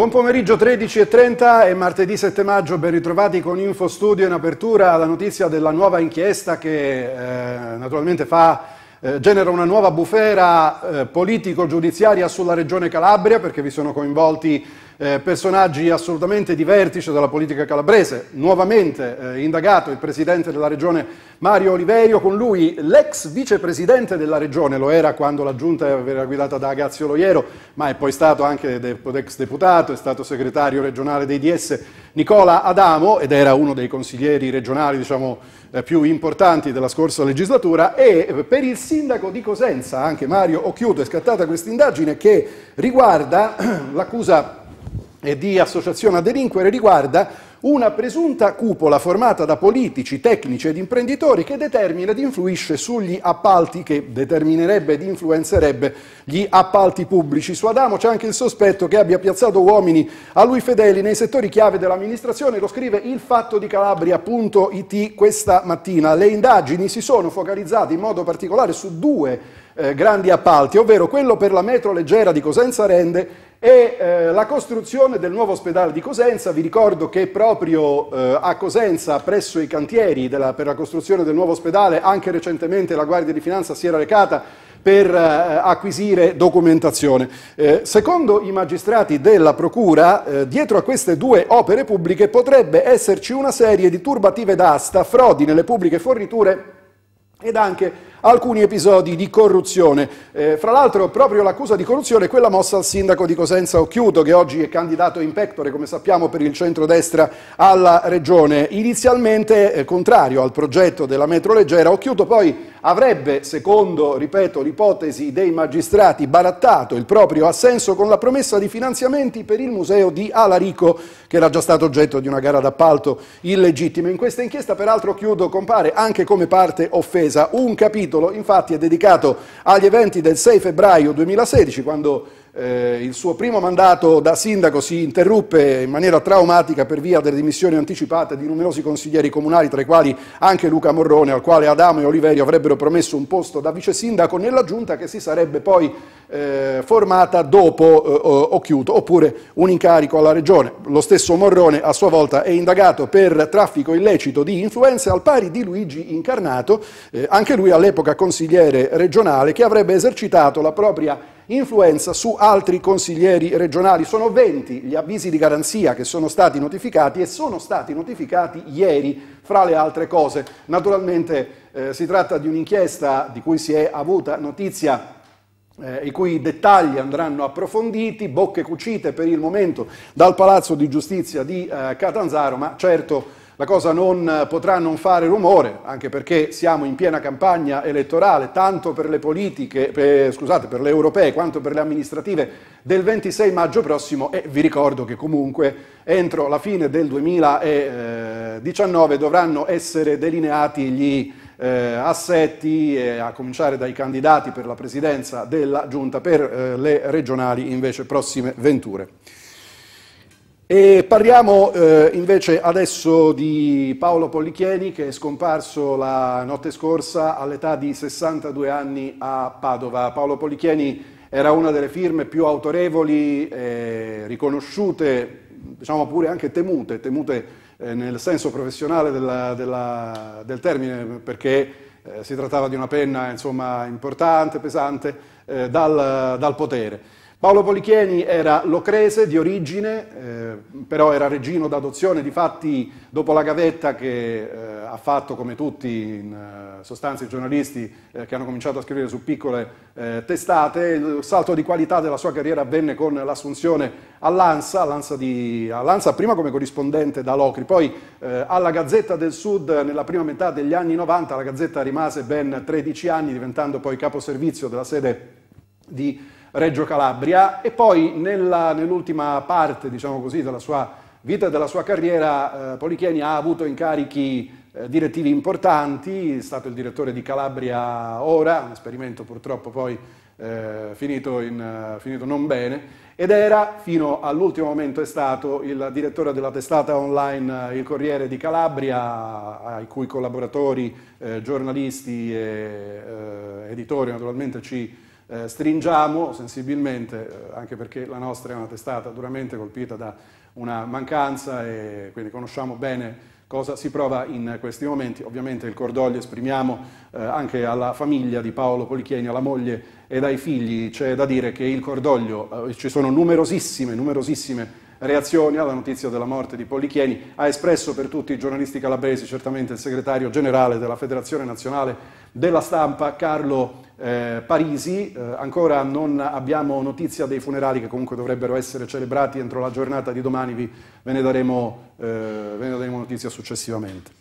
Buon pomeriggio, 13:30, è martedì 7 maggio, ben ritrovati con InfoStudio. In apertura la notizia della nuova inchiesta che naturalmente genera una nuova bufera politico-giudiziaria sulla Regione Calabria, perché vi sono coinvolti personaggi assolutamente di vertice della politica calabrese. Nuovamente indagato il presidente della Regione Mario Oliverio, con lui l'ex vicepresidente della Regione, lo era quando la giunta era guidata da Agazio Loiero, ma è poi stato anche ex deputato, è stato segretario regionale dei DS Nicola Adamo ed era uno dei consiglieri regionali, diciamo, più importanti della scorsa legislatura. E per il sindaco di Cosenza, anche Mario Occhiuto, è scattata questa indagine che riguarda l'accusa di associazione a delinquere, riguarda una presunta cupola formata da politici, tecnici ed imprenditori che determina ed influisce sugli appalti, che determinerebbe ed influenzerebbe gli appalti pubblici. Su Adamo c'è anche il sospetto che abbia piazzato uomini a lui fedeli nei settori chiave dell'amministrazione, lo scrive il Fatto di Calabria.it questa mattina. Le indagini si sono focalizzate in modo particolare su due grandi appalti, ovvero quello per la metro leggera di Cosenza Rende e la costruzione del nuovo ospedale di Cosenza. Vi ricordo che proprio a Cosenza, presso i cantieri per la costruzione del nuovo ospedale, anche recentemente la Guardia di Finanza si era recata per acquisire documentazione. Secondo i magistrati della Procura, dietro a queste due opere pubbliche potrebbe esserci una serie di turbative d'asta, frodi nelle pubbliche forniture ed anche alcuni episodi di corruzione. Fra l'altro proprio l'accusa di corruzione è quella mossa al sindaco di Cosenza Occhiuto, che oggi è candidato in pectore, come sappiamo, per il centrodestra alla regione. Inizialmente contrario al progetto della metro leggera, Occhiuto poi avrebbe, secondo, ripeto, l'ipotesi dei magistrati, barattato il proprio assenso con la promessa di finanziamenti per il museo di Alarico, che era già stato oggetto di una gara d'appalto illegittima. In questa inchiesta, peraltro, Occhiuto compare anche come parte offesa. Un capitolo infatti è dedicato agli eventi del 6 febbraio 2016, quando il suo primo mandato da sindaco si interruppe in maniera traumatica per via delle dimissioni anticipate di numerosi consiglieri comunali, tra i quali anche Luca Morrone, al quale Adamo e Oliverio avrebbero promesso un posto da vice sindaco nella giunta che si sarebbe poi formata dopo Occhiuto, oppure un incarico alla regione. Lo stesso Morrone a sua volta è indagato per traffico illecito di influenze, al pari di Luigi Incarnato, anche lui all'epoca consigliere regionale, che avrebbe esercitato la propria influenza su altri consiglieri regionali. Sono 20 gli avvisi di garanzia che sono stati notificati e sono stati notificati ieri, fra le altre cose. Naturalmente si tratta di un'inchiesta di cui si è avuta notizia, i cui dettagli andranno approfonditi, bocche cucite per il momento dal Palazzo di Giustizia di Catanzaro, ma certo la cosa non potrà non fare rumore, anche perché siamo in piena campagna elettorale, tanto per le politiche, per le europee, quanto per le amministrative del 26 maggio prossimo, e vi ricordo che comunque entro la fine del 2019 dovranno essere delineati gli assetti, a cominciare dai candidati per la presidenza della Giunta, per le regionali invece prossime venture. E parliamo invece adesso di Paolo Pollichieni, che è scomparso la notte scorsa all'età di 62 anni a Padova. Paolo Pollichieni era una delle firme più autorevoli, riconosciute, diciamo pure anche temute nel senso professionale del termine, perché si trattava di una penna, insomma, importante, pesante, dal potere. Paolo Pollichieni era locrese di origine, però era reggino d'adozione. Difatti, dopo la gavetta che ha fatto, come tutti in sostanza i giornalisti che hanno cominciato a scrivere su piccole testate, il salto di qualità della sua carriera avvenne con l'assunzione all'ANSA prima come corrispondente da Locri, poi alla Gazzetta del Sud nella prima metà degli anni 90. La Gazzetta rimase ben 13 anni, diventando poi caposervizio della sede di Reggio Calabria, e poi nell'ultima parte, diciamo così, della sua vita e della sua carriera, Pollichieni ha avuto incarichi direttivi importanti. È stato il direttore di Calabria Ora, un esperimento purtroppo poi finito non bene, ed era, fino all'ultimo momento, è stato il direttore della testata online Il Corriere di Calabria, ai cui collaboratori, giornalisti e editori naturalmente ci stringiamo sensibilmente, anche perché la nostra è una testata duramente colpita da una mancanza e quindi conosciamo bene cosa si prova in questi momenti. Ovviamente il cordoglio esprimiamo anche alla famiglia di Paolo Polichieni, alla moglie ed ai figli. C'è da dire che il cordoglio, ci sono numerosissime reazioni alla notizia della morte di Polichieni, ha espresso per tutti i giornalisti calabresi certamente il segretario generale della Federazione Nazionale della Stampa, Carlo Parisi. Ancora non abbiamo notizia dei funerali, che comunque dovrebbero essere celebrati entro la giornata di domani, ve ne daremo notizia successivamente.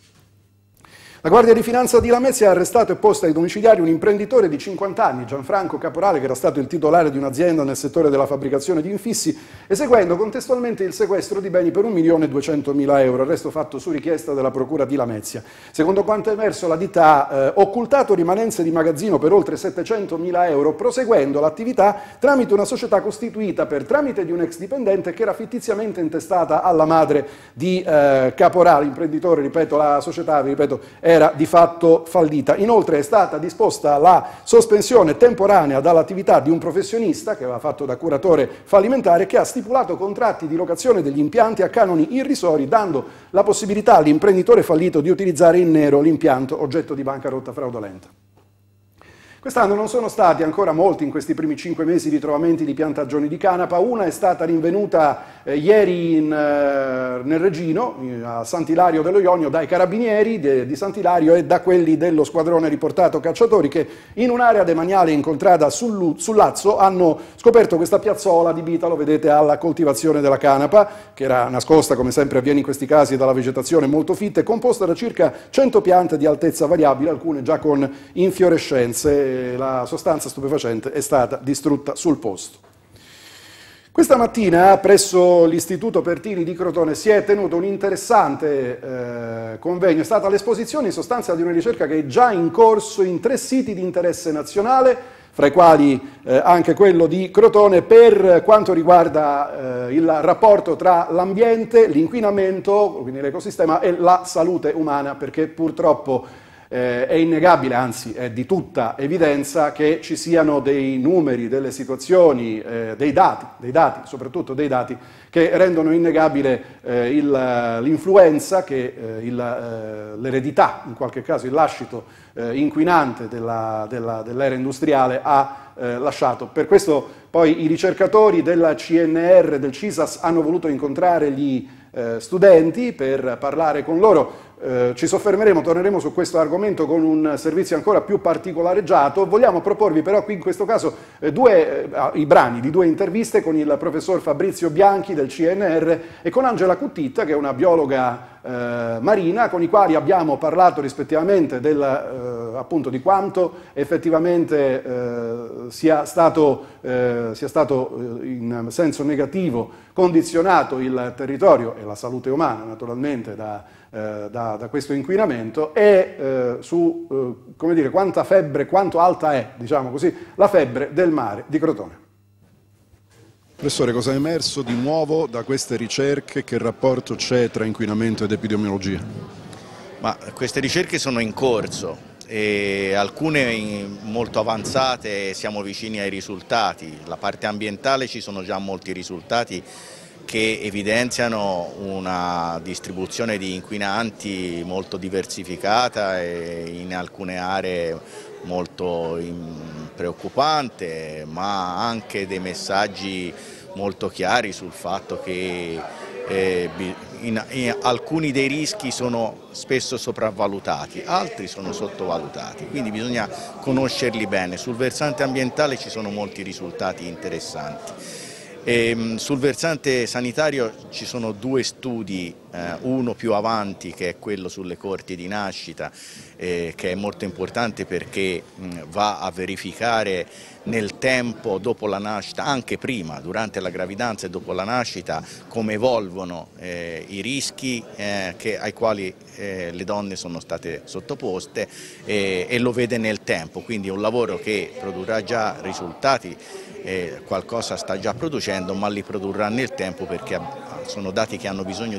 La Guardia di Finanza di Lamezia ha arrestato e posto ai domiciliari un imprenditore di 50 anni, Gianfranco Caporale, che era stato il titolare di un'azienda nel settore della fabbricazione di infissi, eseguendo contestualmente il sequestro di beni per 1.200.000 euro, arresto fatto su richiesta della Procura di Lamezia. Secondo quanto emerso, la ditta ha occultato rimanenze di magazzino per oltre 700.000 euro, proseguendo l'attività tramite una società costituita per tramite di un ex dipendente che era fittiziamente intestata alla madre di Caporale, imprenditore, ripeto, la società, ripeto, era di fatto fallita. Inoltre è stata disposta la sospensione temporanea dall'attività di un professionista che aveva fatto da curatore fallimentare, che ha stipulato contratti di locazione degli impianti a canoni irrisori, dando la possibilità all'imprenditore fallito di utilizzare in nero l'impianto oggetto di bancarotta fraudolenta. Quest'anno non sono stati ancora molti in questi primi 5 mesi ritrovamenti di piantagioni di canapa. Una è stata rinvenuta ieri nel Regino, a Sant'Ilario dello Ionio, dai carabinieri di Sant'Ilario e da quelli dello squadrone riportato cacciatori, che in un'area demaniale incontrata sul Lazzo hanno scoperto questa piazzola adibita, lo vedete, alla coltivazione della canapa, che era nascosta, come sempre avviene in questi casi, dalla vegetazione molto fitta e composta da circa 100 piante di altezza variabile, alcune già con infiorescenze. La sostanza stupefacente è stata distrutta sul posto. Questa mattina presso l'Istituto Pertini di Crotone si è tenuto un interessante convegno. È stata l'esposizione in sostanza di una ricerca che è già in corso in 3 siti di interesse nazionale, fra i quali anche quello di Crotone, per quanto riguarda il rapporto tra l'ambiente, l'inquinamento, quindi l'ecosistema, e la salute umana, perché purtroppo è innegabile, anzi è di tutta evidenza, che ci siano dei numeri, delle situazioni, dei dati, soprattutto dei dati, che rendono innegabile l'influenza che l'eredità, in qualche caso il lascito inquinante dell'era industriale ha lasciato. Per questo poi i ricercatori del CNR, del CISAS, hanno voluto incontrare gli studenti per parlare con loro. Ci soffermeremo, torneremo su questo argomento con un servizio ancora più particolareggiato. Vogliamo proporvi però qui in questo caso i brani di 2 interviste con il professor Fabrizio Bianchi del CNR e con Angela Cuttitta, che è una biologa marina, con i quali abbiamo parlato rispettivamente appunto di quanto effettivamente sia stato in senso negativo condizionato il territorio e la salute umana naturalmente da questo inquinamento, e come dire, quanto alta è, diciamo così, la febbre del mare di Crotone. Professore, cosa è emerso di nuovo da queste ricerche? Che rapporto c'è tra inquinamento ed epidemiologia? Ma queste ricerche sono in corso e alcune molto avanzate, siamo vicini ai risultati. La parte ambientale ci sono già molti risultati che evidenziano una distribuzione di inquinanti molto diversificata e in alcune aree molto preoccupante, ma anche dei messaggi molto chiari sul fatto che alcuni dei rischi sono spesso sopravvalutati, altri sono sottovalutati, quindi bisogna conoscerli bene. Sul versante ambientale ci sono molti risultati interessanti. Sul versante sanitario ci sono 2 studi, uno più avanti che è quello sulle corti di nascita, che è molto importante perché va a verificare nel tempo dopo la nascita, anche prima, durante la gravidanza e dopo la nascita, come evolvono i rischi ai quali le donne sono state sottoposte, e lo vede nel tempo, quindi è un lavoro che produrrà già risultati. Qualcosa sta già producendo, ma li produrrà nel tempo perché sono dati che hanno bisogno di essere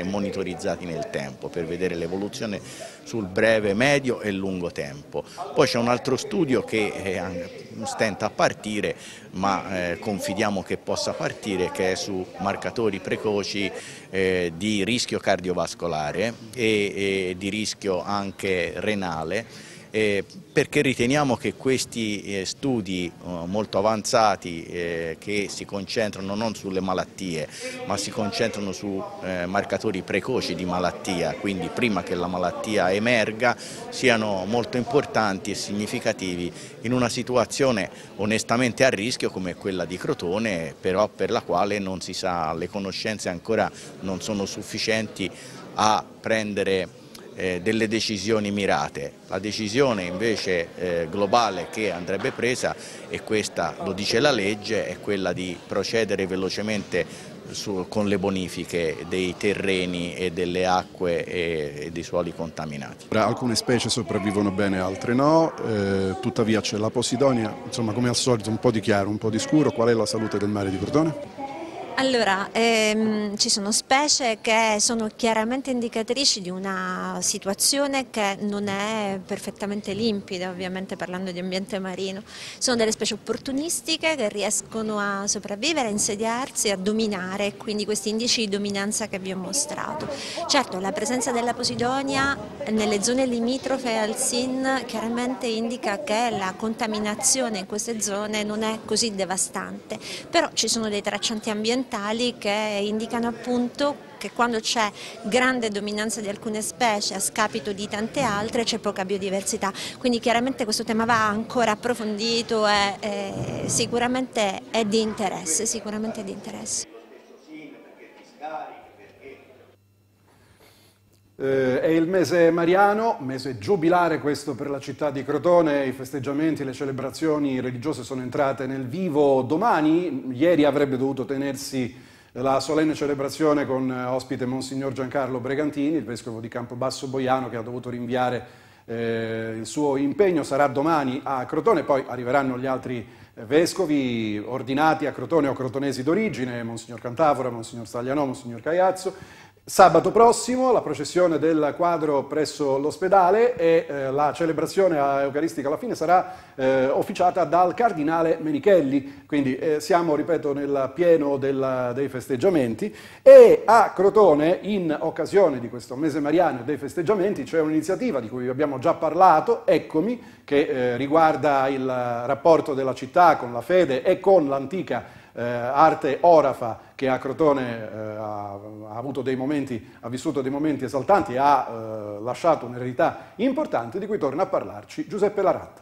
monitorizzati nel tempo per vedere l'evoluzione sul breve, medio e lungo tempo. Poi c'è un altro studio che stenta a partire, ma confidiamo che possa partire, che è su marcatori precoci di rischio cardiovascolare e di rischio anche renale, perché riteniamo che questi studi molto avanzati che si concentrano non sulle malattie ma si concentrano su marcatori precoci di malattia, quindi prima che la malattia emerga, siano molto importanti e significativi in una situazione onestamente a rischio come quella di Crotone, però per la quale non si sa, le conoscenze ancora non sono sufficienti a prendere delle decisioni mirate. La decisione invece globale che andrebbe presa, e questa lo dice la legge, è quella di procedere velocemente con le bonifiche dei terreni e delle acque e dei suoli contaminati. Alcune specie sopravvivono bene, altre no, tuttavia c'è la posidonia, insomma come al solito un po' di chiaro, un po' di scuro. Qual è la salute del mare di Crotone? Allora, ci sono specie che sono chiaramente indicatrici di una situazione che non è perfettamente limpida, ovviamente parlando di ambiente marino. Sono delle specie opportunistiche che riescono a sopravvivere, a insediarsi, a dominare, quindi questi indici di dominanza che vi ho mostrato. Certo, la presenza della posidonia nelle zone limitrofe al SIN chiaramente indica che la contaminazione in queste zone non è così devastante, però ci sono dei traccianti ambientali che indicano appunto che quando c'è grande dominanza di alcune specie a scapito di tante altre c'è poca biodiversità, quindi chiaramente questo tema va ancora approfondito e sicuramente è di interesse, È il mese mariano, mese giubilare questo per la città di Crotone. I festeggiamenti, le celebrazioni religiose sono entrate nel vivo domani. Ieri avrebbe dovuto tenersi la solenne celebrazione con ospite Monsignor Giancarlo Bregantini, il vescovo di Campobasso Boiano, che ha dovuto rinviare il suo impegno. Sarà domani a Crotone, poi arriveranno gli altri vescovi ordinati a Crotone o crotonesi d'origine, Monsignor Cantafora, Monsignor Staglianò, Monsignor Caiazzo. Sabato prossimo la processione del quadro presso l'ospedale e la celebrazione eucaristica alla fine sarà officiata dal cardinale Menichelli, quindi siamo, ripeto, nel pieno dei festeggiamenti. E a Crotone, in occasione di questo mese mariano e dei festeggiamenti, c'è un'iniziativa di cui vi abbiamo già parlato, Eccomi, che riguarda il rapporto della città con la fede e con l'antica arte orafa, che a Crotone ha vissuto dei momenti esaltanti e ha lasciato un'eredità importante, di cui torna a parlarci Giuseppe Laratta.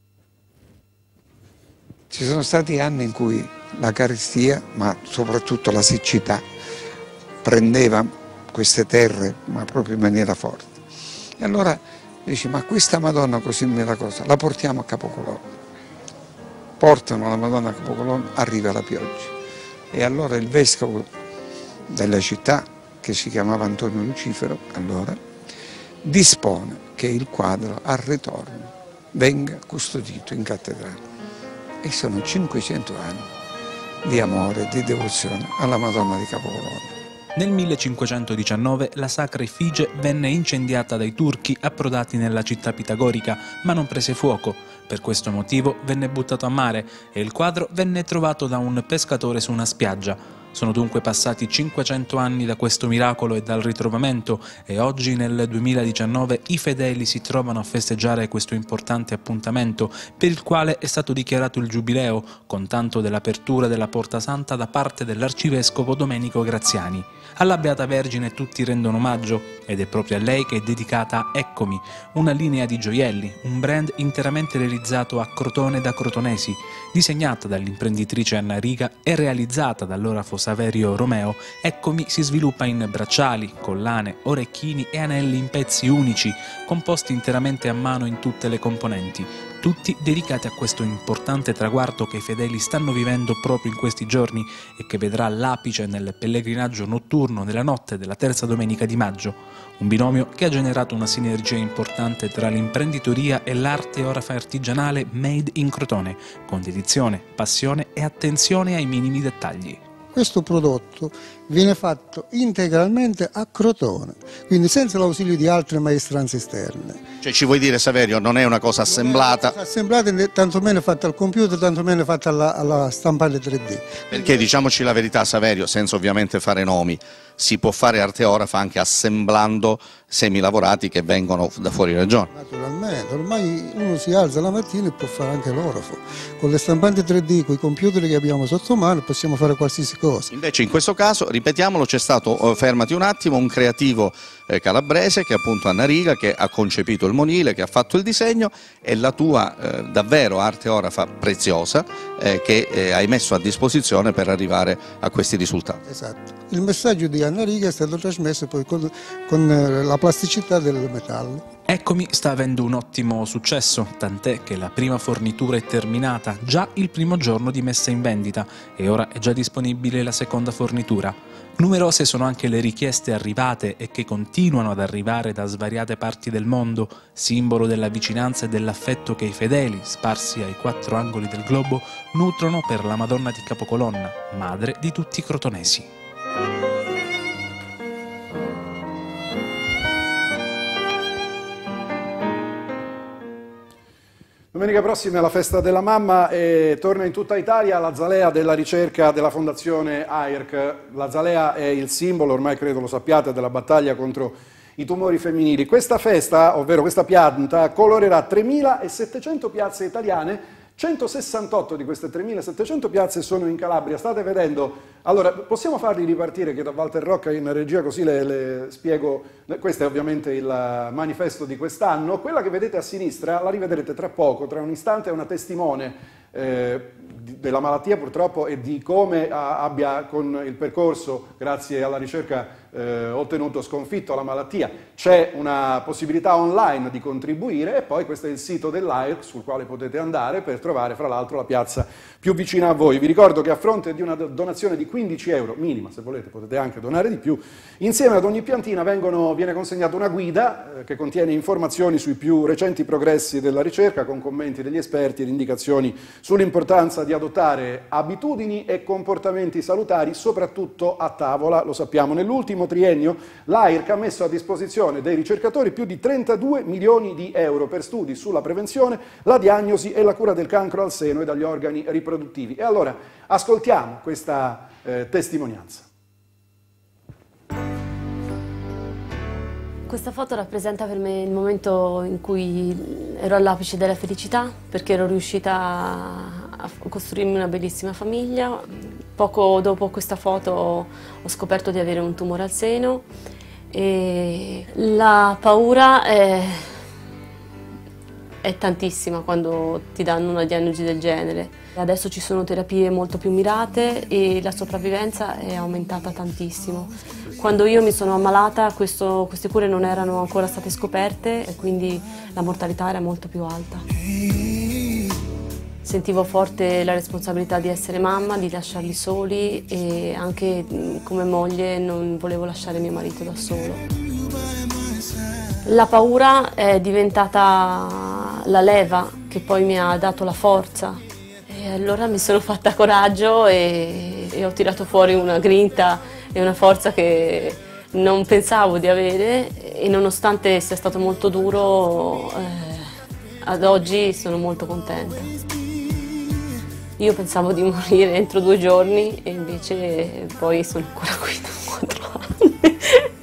Ci sono stati anni in cui la carestia, ma soprattutto la siccità, prendeva queste terre, ma proprio in maniera forte. E allora dici, ma questa Madonna così miracolosa, la portiamo a Capocolone. Portano la Madonna a Capocolone, arriva la pioggia. E allora il vescovo della città, che si chiamava Antonio Lucifero, allora, dispone che il quadro al ritorno venga custodito in cattedrale. E sono 500 anni di amore e di devozione alla Madonna di Capocolone. Nel 1519 la sacra effigie venne incendiata dai turchi approdati nella città pitagorica, ma non prese fuoco. Per questo motivo venne buttato a mare e il quadro venne trovato da un pescatore su una spiaggia. Sono dunque passati 500 anni da questo miracolo e dal ritrovamento e oggi nel 2019 i fedeli si trovano a festeggiare questo importante appuntamento per il quale è stato dichiarato il giubileo con tanto dell'apertura della Porta Santa da parte dell'arcivescovo Domenico Graziani. Alla Beata Vergine tutti rendono omaggio ed è proprio a lei che è dedicata Eccomi, una linea di gioielli, un brand interamente realizzato a Crotone da crotonesi, disegnata dall'imprenditrice Anna Riga e realizzata dall'ora Saverio Romeo. Eccomi si sviluppa in bracciali, collane, orecchini e anelli in pezzi unici, composti interamente a mano in tutte le componenti, tutti dedicati a questo importante traguardo che i fedeli stanno vivendo proprio in questi giorni e che vedrà l'apice nel pellegrinaggio notturno nella notte della terza domenica di maggio. Un binomio che ha generato una sinergia importante tra l'imprenditoria e l'arte orafa artigianale made in Crotone, con dedizione, passione e attenzione ai minimi dettagli. Questo prodotto viene fatto integralmente a Crotone, quindi senza l'ausilio di altre maestranze esterne. Cioè ci vuoi dire, Saverio, non è una cosa assemblata? Assemblata, tantomeno fatta al computer, tantomeno fatta alla stampante 3D. Perché diciamoci la verità, Saverio, senza ovviamente fare nomi, si può fare arteografa anche assemblando semilavorati che vengono da fuori regione. Naturalmente, ormai uno si alza la mattina e può fare anche l'orafo. Con le stampanti 3D, con i computer che abbiamo sotto mano, possiamo fare qualsiasi cosa. Invece in questo caso, ripetiamolo, c'è stato, fermati un attimo, un creativo calabrese che è appunto Anna Riga, che ha concepito il monile, che ha fatto il disegno, e la tua davvero arteografa preziosa che hai messo a disposizione per arrivare a questi risultati. Esatto. Il messaggio di Anna Riga è stato trasmesso poi con la plasticità del metallo. Eccomi sta avendo un ottimo successo, tant'è che la prima fornitura è terminata già il primo giorno di messa in vendita e ora è già disponibile la seconda fornitura. Numerose sono anche le richieste arrivate e che continuano ad arrivare da svariate parti del mondo, simbolo della vicinanza e dell'affetto che i fedeli, sparsi ai 4 angoli del globo, nutrono per la Madonna di Capocolonna, madre di tutti i crotonesi. Domenica prossima è la festa della mamma e torna in tutta Italia l'azalea della ricerca della Fondazione AIRC. L'azalea è il simbolo, ormai credo lo sappiate, della battaglia contro i tumori femminili. Questa festa, ovvero questa pianta, colorerà 3.700 piazze italiane. 168 di queste 3.700 piazze sono in Calabria. State vedendo, allora possiamo farli ripartire, che da Walter Rocca in regia così le spiego. Questo è ovviamente il manifesto di quest'anno. Quella che vedete a sinistra la rivedrete tra poco, tra un istante, è una testimone della malattia purtroppo e di come abbia con il percorso, grazie alla ricerca, ottenuto sconfitto alla malattia. C'è una possibilità online di contribuire e poi questo è il sito dell'AIRC sul quale potete andare per trovare fra l'altro la piazza più vicina a voi. Vi ricordo che a fronte di una donazione di 15 euro, minima se volete potete anche donare di più, insieme ad ogni piantina viene consegnata una guida che contiene informazioni sui più recenti progressi della ricerca con commenti degli esperti ed indicazioni sull'importanza di adottare abitudini e comportamenti salutari soprattutto a tavola. Lo sappiamo, nell'ultimo triennio l'AIRC ha messo a disposizione dei ricercatori più di 32 milioni di euro per studi sulla prevenzione, la diagnosi e la cura del cancro al seno e dagli organi riproduttivi. E allora ascoltiamo questa testimonianza. Questa foto rappresenta per me il momento in cui ero all'apice della felicità, perché ero riuscita a costruirmi una bellissima famiglia. Poco dopo questa foto ho scoperto di avere un tumore al seno e la paura è tantissima quando ti danno una diagnosi del genere. Adesso ci sono terapie molto più mirate e la sopravvivenza è aumentata tantissimo. Quando io mi sono ammalata queste cure non erano ancora state scoperte e quindi la mortalità era molto più alta. Sentivo forte la responsabilità di essere mamma, di lasciarli soli e anche come moglie non volevo lasciare mio marito da solo. La paura è diventata la leva che poi mi ha dato la forza e allora mi sono fatta coraggio e ho tirato fuori una grinta e una forza che non pensavo di avere e nonostante sia stato molto duro, ad oggi sono molto contenta. Io pensavo di morire entro 2 giorni e invece poi sono ancora qui da 4 anni.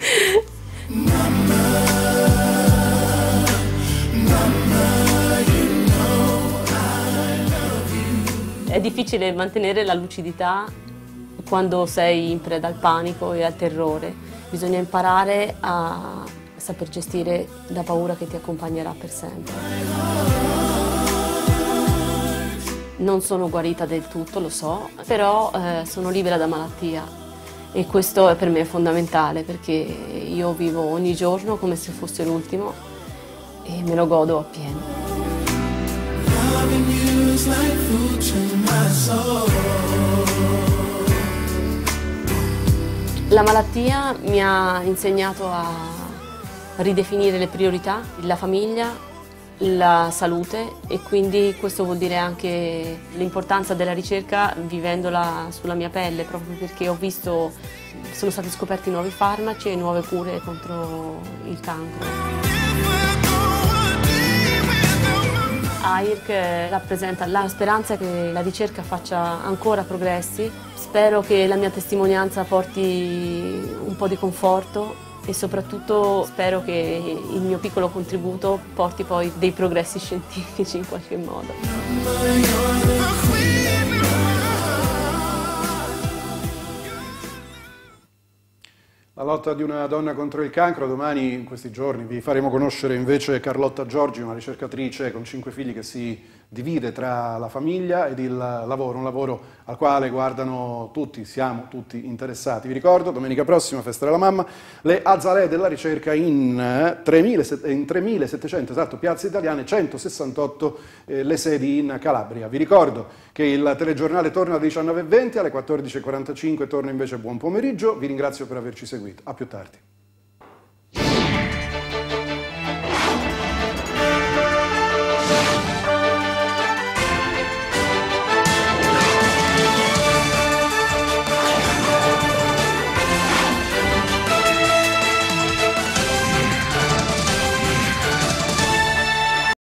È difficile mantenere la lucidità quando sei in preda al panico e al terrore. Bisogna imparare a saper gestire la paura che ti accompagnerà per sempre. Non sono guarita del tutto, lo so, però sono libera da malattia e questo per me è fondamentale perché io vivo ogni giorno come se fosse l'ultimo e me lo godo appieno. La malattia mi ha insegnato a ridefinire le priorità, la famiglia la salute, e quindi questo vuol dire anche l'importanza della ricerca vivendola sulla mia pelle, proprio perché ho visto, sono stati scoperti nuovi farmaci e nuove cure contro il cancro. AIRC rappresenta la speranza che la ricerca faccia ancora progressi. Spero che la mia testimonianza porti un po' di conforto e soprattutto spero che il mio piccolo contributo porti poi dei progressi scientifici in qualche modo. La lotta di una donna contro il cancro. Domani, in questi giorni, vi faremo conoscere invece Carlotta Giorgi, una ricercatrice con 5 figli che si divide tra la famiglia ed il lavoro, un lavoro al quale guardano tutti, siamo tutti interessati. Vi ricordo, domenica prossima, Festa della Mamma, le Azalee della ricerca in 3.700 esatto, piazze italiane, 168 le sedi in Calabria. Vi ricordo che il telegiornale torna alle 19:20, alle 14:45 torna invece Buon Pomeriggio. Vi ringrazio per averci seguito. A più tardi.